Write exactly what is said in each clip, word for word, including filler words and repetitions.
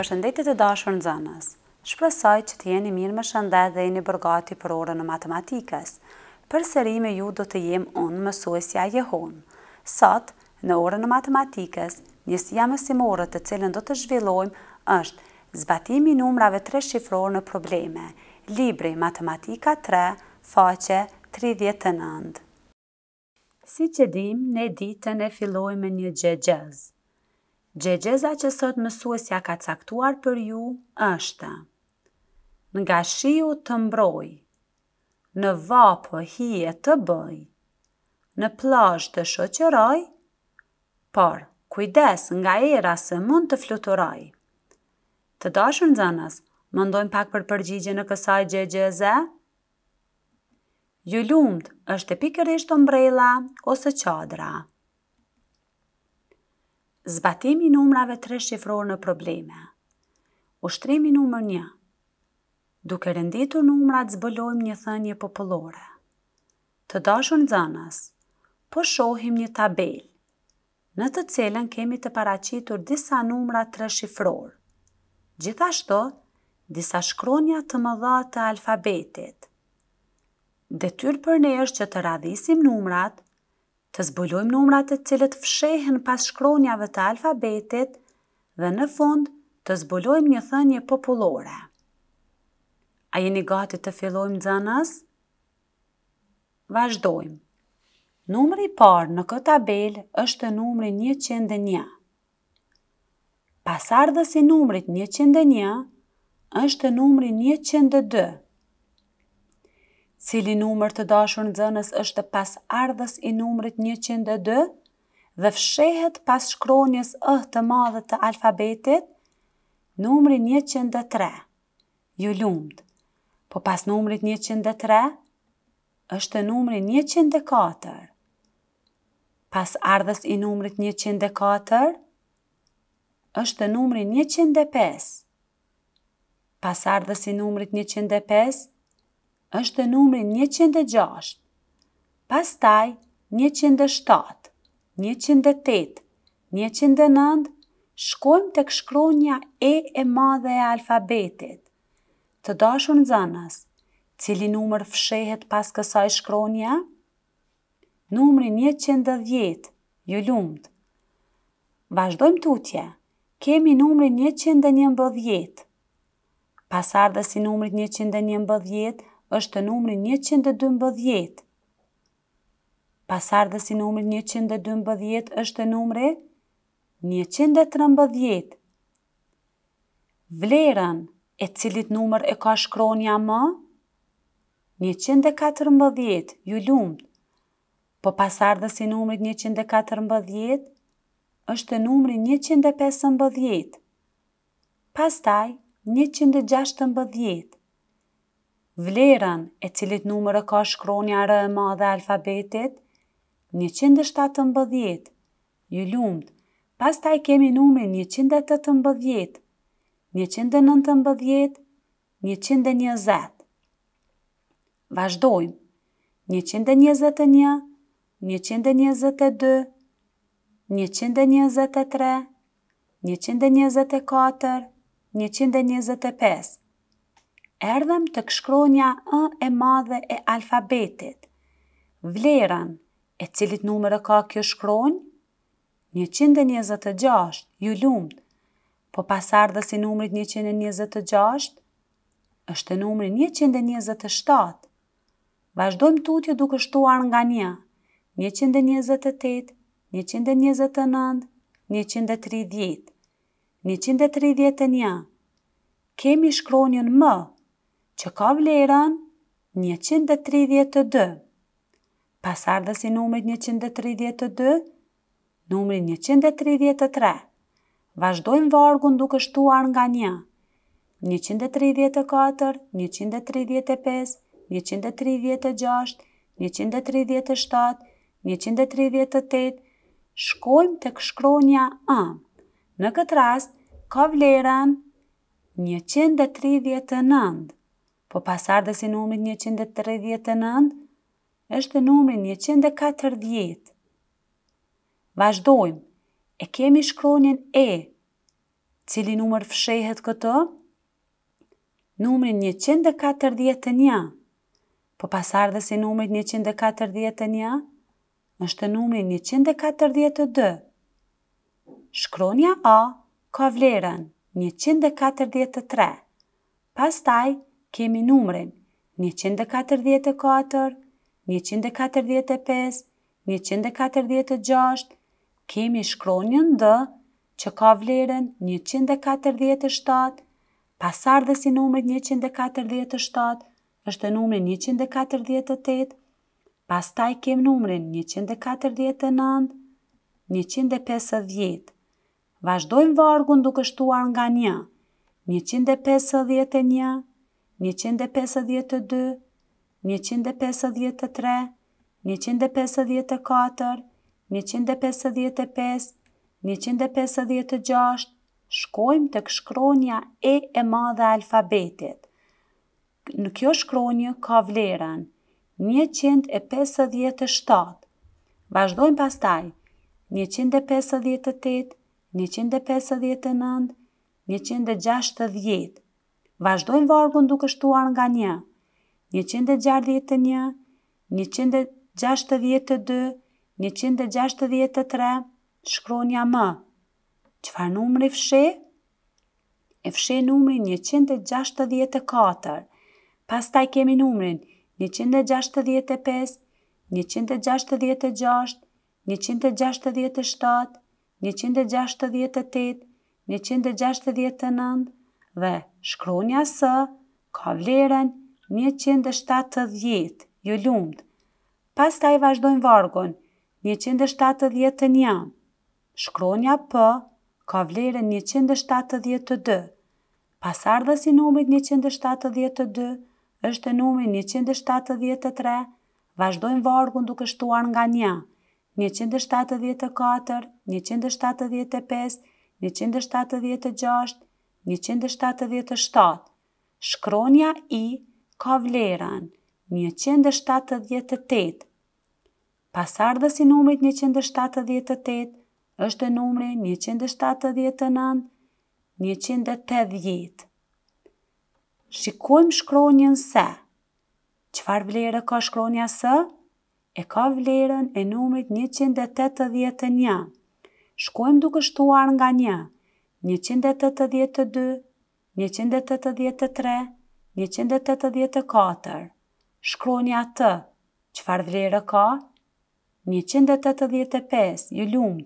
Përshëndetje të dashur nxënës. Shpresoj që të jeni mirë me shëndet dhe jeni përgati për orën e matematikës. Përsëri me ju do të jem unë, mësuesja Jehon. Sot, në orën e matematikës, njësia mësimore të cilën do të zhvillojmë është zbatimi i numrave tre shifror në probleme. Libri Matematika tre, faqe tridhjetë e nëntë. Si që dim, ne ditën e filloj me një xhexhez. Xhexheza që sot mësuesja ka caktuar për ju është: nga shiu të mbroj, në vapë hije të bëj, në plazh të shoqëroj, por kujdes nga era se mund të fluturoj. Të dashur nxënës, mendojmë pak për përgjigjen e kësaj xhexheze? Ju lumt, është pikërisht ombrella ose çadra? Zbatimi i numrave tre shifror në probleme. Ushtrimi numër një. Duke renditur numrat zbulojmë një thënie popullore. Të dashur nxënës, po shohim një tabelë, në të cilën kemi të paraqitur disa numra tre shifror. Gjithashtu, disa shkronja të mëdha të alfabetit. Detyrë për ne është që të radhisim numrat, të zbulojmë numrat të cilët fshehen pas shkronjave të alfabetit dhe në fund të zbulojmë një thënie popullore. A jeni gati të fillojmë nxënës? Vazhdojmë. Numri i parë në këtë tabelë është numri njëqind e një. Pasardhës i numrit njëqind e një është numri njëqind e dy. Cili numër të dashur nxënës është pasardhës i numrit njëqind e dy dhe fshehet pas shkronjës ë të madhe të alfabetit? Numri njëqind e tre. Ju lumt, po pas numrit njëqind e tre është numri njëqind e katër. Pasardhës i numrit njëqind e katër është numri njëqind e pesë. Pasardhës i numrit njëqind e pesë është numri njëqind e gjashtë, pastaj njëqind e shtatë, njëqind e tetë, njëqind e nëntë, shkojmë tek shkronja E e madhe e alfabetit. Të dashur nxënës, cili numër fshehet pas kësaj shkronje? Numri njëqind e dhjetë, ju lumt. Vazhdojmë tutje, kemi numrin njëqind e njëmbëdhjetë. Pasardhës i numrit njëqind e njëmbëdhjetë është numri njëqind e dymbëdhjetë. Pasardhës i numrit njëqind e dymbëdhjetë është numri njëqind e trembëdhjetë. Vlerën e cilit numër e ka shkronja M? njëqind e katërmbëdhjetë, ju lumt. Po pasardhës i numrit njëqind e katërmbëdhjetë është numri njëqind e pesëmbëdhjetë. Pastaj njëqind e gjashtëmbëdhjetë. Vlerën e cilit numër e ka shkronja R e madhe e alfabetit? njëqind e shtatëmbëdhjetë. Ju lumt. Pastaj kemi numrin njëqind e tetëmbëdhjetë, njëqind e nëntëmbëdhjetë, njëqind e njëzet. Vazhdojmë. njëqind e njëzet e një, njëqind e njëzet e dy, njëqind e njëzet e tre, njëqind e njëzet e katër, njëqind e njëzet e pesë. Erdhem tek shkronja Ë e madhe e alfabetit. Vlerën e cilit numër e ka kjo shkronjë? njëqind e njëzet e gjashtë, ju lumt. Po pasardhës i numrit njëqind e njëzet e gjashtë është numri njëqind e njëzet e shtatë. Vazhdojmë tutje duke shtuar nga një. njëqind e njëzet e tetë, njëqind e njëzet e nëntë, njëqind e tridhjetë, njëqind e tridhjetë e një. Kemi shkronjën M, që ka vlerën njëqind e tridhjetë e dy. Pasardhës i numrit njëqind e tridhjetë e dy, numri njëqind e tridhjetë e tre. Vazhdojmë vargun duke shtuar nga një. njëqind e tridhjetë e katër, njëqind e tridhjetë e pesë, njëqind e tridhjetë e gjashtë, njëqind e tridhjetë e shtatë, njëqind e tridhjetë e tetë. Shkojmë tek shkronja Ë. Në këtë rast, ka vlerën njëqind e tridhjetë e nëntë. Po pasardhës i numrit njëqind e tridhjetë e nëntë është numri njëqind e katërdhjetë. Vazhdojmë. E kemi shkronjën E, Cili numër fshehet këto? Numri njëqind e katërdhjetë e një. Po pasardhësi i numrit njëqind e katërdhjetë e një është numri njëqind e katërdhjetë e dy. Shkronja A ka vlerën njëqind e katërdhjetë e tre. Pastaj kemi numrin njëqind e katërdhjetë e katër, njëqind e katërdhjetë e pesë, njëqind e katërdhjetë e gjashtë, kemi shkronjën D që ka vlerën njëqind e katërdhjetë e shtatë, pasardhësi i numrit njëqind e katërdhjetë e shtatë është numri njëqind e katërdhjetë e tetë, pastaj kem numrin njëqind e katërdhjetë e nëntë, njëqind e pesëdhjetë. Vazhdojmë vargun duke shtuar nga një. njëqind e pesëdhjetë e një, njëqind e pesëdhjetë e dy, njëqind e pesëdhjetë e tre, njëqind e pesëdhjetë e katër, njëqind e pesëdhjetë e pesë, njëqind e pesëdhjetë e gjashtë, shkojmë tek shkronja E e madhe e alfabetit. Në kjo shkronjë ka vlerën njëqind e pesëdhjetë e shtatë. Vazhdojmë pastaj njëqind e pesëdhjetë e tetë, njëqind e pesëdhjetë e nëntë, njëqind e gjashtëdhjetë. Vazhdojmë vargun duke shtuar nga një. njëqind e gjashtëdhjetë e një, njëqind e gjashtëdhjetë e dy, njëqind e gjashtëdhjetë e tre, shkronja M. Çfarë numri fshi? E fshi numri njëqind e gjashtëdhjetë e katër. Pastaj kemi numrin njëqind e gjashtëdhjetë e pesë, njëqind e gjashtëdhjetë e gjashtë, njëqind e gjashtëdhjetë e shtatë, njëqind e gjashtëdhjetë e tetë, njëqind e gjashtëdhjetë e nëntë dhe shkronja S ka vlerën njëqind e shtatëdhjetë. Ju lumt. Pastaj vazhdojmë vargun. njëqind e shtatëdhjetë e një. Shkronja P ka vlerën njëqind e shtatëdhjetë e dy. Pasardhësi i numrit njëqind e shtatëdhjetë e dy është numri njëqind e shtatëdhjetë e tre. Vazhdojmë vargun duke shtuar nga një. njëqind e shtatëdhjetë e katër, njëqind e shtatëdhjetë e pesë, njëqind e shtatëdhjetë e gjashtë, njëqind e shtatëdhjetë e shtatë. Shkronja I ka vlerën njëqind e shtatëdhjetë e tetë. Pasardhësi i numrit njëqind e shtatëdhjetë e tetë është numri njëqind e shtatëdhjetë e nëntë, njëqind e tetëdhjetë. Shikojmë shkronjën S. Çfarë vlere ka shkronja S? E ka vlerën e numrit njëqind e tetëdhjetë e një. Shkojmë duke shtuar nga një. njëqind e tetëdhjetë e dy, njëqind e tetëdhjetë e tre, njëqind e tetëdhjetë e katër. Shkronja T. Çfarë vlere ka? njëqind e tetëdhjetë e pesë. Ju lumt.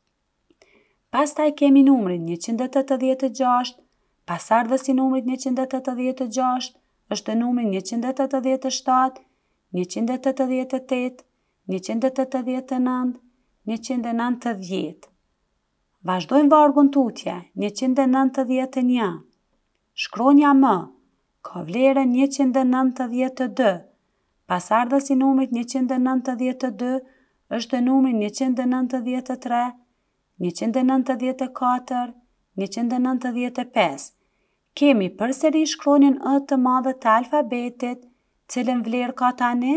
Pastaj kemi numrin njëqind e tetëdhjetë e gjashtë. Pasardhësi i numrit njëqind e tetëdhjetë e gjashtë është numri njëqind e tetëdhjetë e shtatë, njëqind e tetëdhjetë e tetë, njëqind e tetëdhjetë e nëntë, njëqind e nëntëdhjetë. Vazhdojmë vargun tutje. njëqind e nëntëdhjetë e një. Shkronja M ka vlerën njëqind e nëntëdhjetë e dy. Pasardhësi i numrit njëqind e nëntëdhjetë e dy është numri njëqind e nëntëdhjetë e tre, njëqind e nëntëdhjetë e katër, njëqind e nëntëdhjetë e pesë. Kemi përsëri shkronjën E të madhe të alfabetit, cilën vlerë ka tani?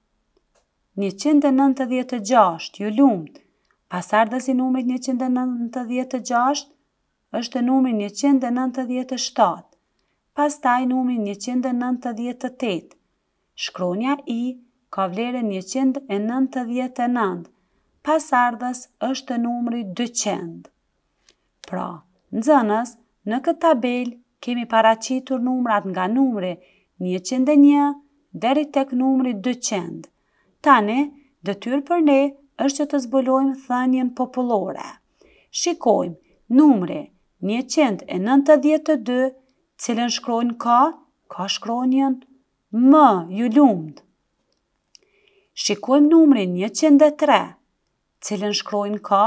njëqind e nëntëdhjetë e gjashtë. Ju lumt. Pasardhësi i numrit njëqind e nëntëdhjetë e gjashtë është numri njëqind e nëntëdhjetë e shtatë. Pastaj numri njëqind e nëntëdhjetë e tetë. Shkronja I ka vlerën njëqind e nëntëdhjetë e nëntë. Pasardhës është numri dyqind. Pra, nxënës, në këtë tabel kemi paraqitur numrat nga numri njëqind e një deri tek numri dyqind. Tani, detyrë për ne është që të zbulojmë thënien popullore. Shikojmë numri njëqind e nëntëdhjetë e dy, cilën shkronjë ka? Ka shkronjën M. Ju lumt. Shikojmë numrin njëqind e tre, cilën shkronjë ka?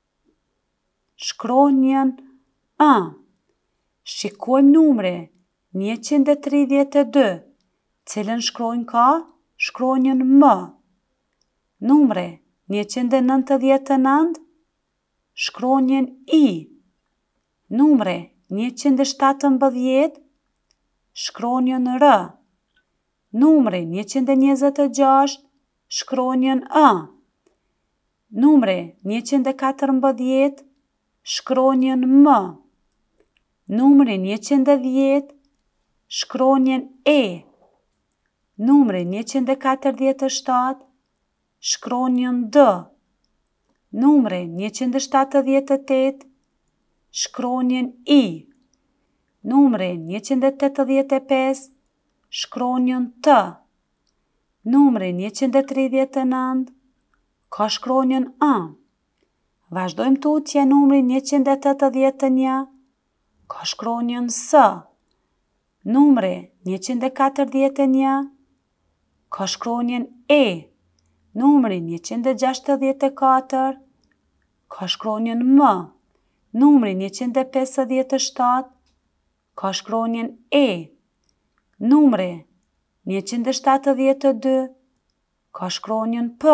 Shkronjën A. Shikojmë numri njëqind e tridhjetë e dy, cilën shkronjë ka? Shkronjën M. Numri njëqind e nëntëdhjetë e nëntë, shkronjën I. Numri njëqind e shtatëmbëdhjetë, shkronjën R. Numri njëqind e njëzet e gjashtë, shkronjën A. Numri njëqind e katërmbëdhjetë, shkronjën M. Numri njëqind e dhjetë, shkronjën E. Numri njëqind e katërdhjetë e shtatë, shkronjën D. Numri njëqind e shtatëdhjetë e tetë, shkronjën I. Numri njëqind e tetëdhjetë e pesë, shkronjën T. Numri njëqind e tridhjetë e nëntë, ka shkronjën A. Vazhdojmë tutje numri njëqind e tetëdhjetë e një, ka shkronjën S. Numri njëqind e katërdhjetë e një, ka shkronjën E. Numri njëqind e gjashtëdhjetë e katër, ka shkronjën M. Numri njëqind e pesëdhjetë e shtatë, ka shkronjën E. Numri njëqind e shtatëdhjetë e dy, ka shkronjën P.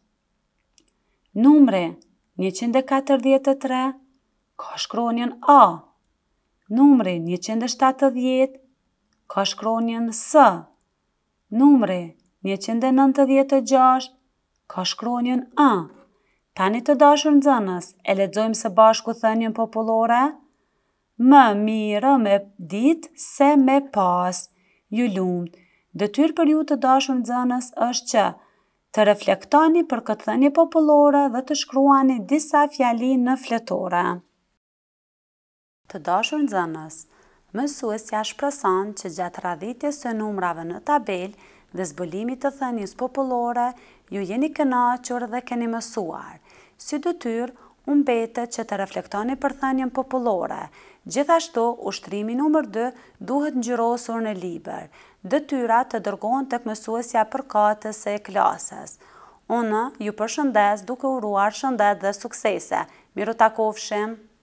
Numri njëqind e katërdhjetë e tre, ka shkronjën A. Numri njëqind e shtatëdhjetë, ka shkronjën S. Numri njëqind e nëntëdhjetë e gjashtë, ka shkronjën A. Tani të dashur nxënës, e lexojmë së bashku thënien popullore? Më mirë me ditë se me pas. Ju lumt. Detyrë për ju të dashur nxënës është që të reflektoni për këtë thënie popullore dhe të shkruani disa fjali në fletore. Të dashur nxënës, mësuesja shpreson që gjatë radhitjes së numrave në tabel dhe zbulimit të thënies popullore, ju jeni kënaqur dhe keni mësuar. Si detyrë, u mbetet që të reflektoni për thënien popullore. Gjithashtu, ushtrimi numër dy duhet ngjyrosur në libër. Detyrat të dërgohen tek mësuesja përkatëse e klasës. Unë ju përshëndes duke uruar shëndet dhe suksese. Miru takofshim!